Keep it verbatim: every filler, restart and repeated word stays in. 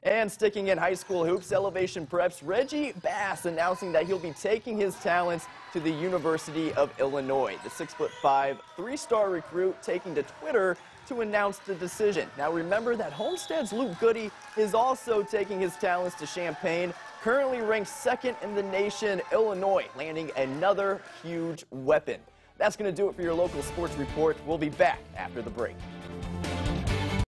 And sticking in high school hoops, Elevation Prep's Reggie announcing that he'll be taking his talents to the University of Illinois. The six foot five, three-star recruit taking to Twitter to announce the decision. Now remember that Homestead's Luke Goody is also taking his talents to Champaign, currently ranked second in the nation, Illinois, landing another huge weapon. That's going to do it for your local sports report. We'll be back after the break.